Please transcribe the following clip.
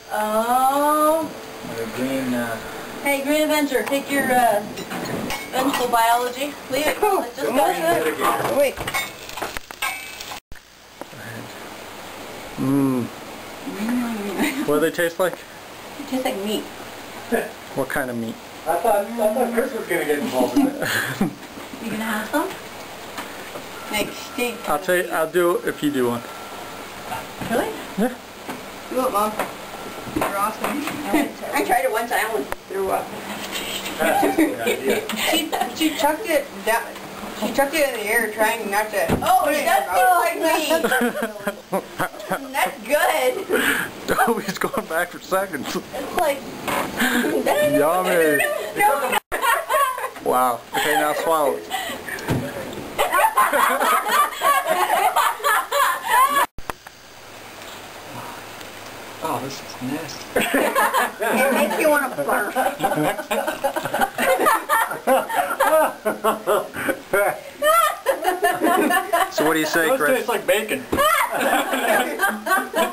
The green, Hey, Green Avenger, take your vegetable biology. Leave it. Let's just go to it. Wait. mmm. What do they taste like? It tastes like meat. What kind of meat? I thought Chris was going to get involved in it. You gonna have some? Like steak. I'll do it if you do one. Really? Yeah. Do it, Mom. You're awesome. I tried it once. I almost threw up. That's a good idea. She chucked it down. She chucked it in the air, trying not to. Oh, put it in that's her mouth. like me. That's good. Toby's going back for seconds. It's like Yummy. No. Wow. Okay, now swallow it. Oh, this is nasty. It makes you want to barf. So what do you say, Those Chris? taste like bacon.